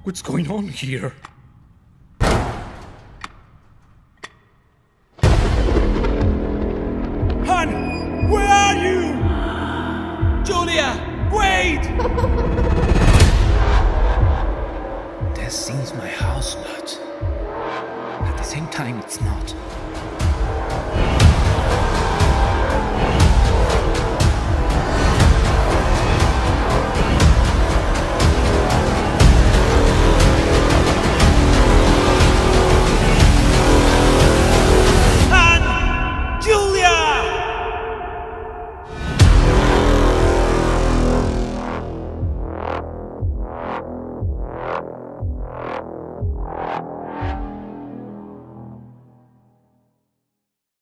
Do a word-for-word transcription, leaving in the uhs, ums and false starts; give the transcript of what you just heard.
What's going on here? Hun! Where are you? Julia! Wait! This seems my house, but at the same time it's not.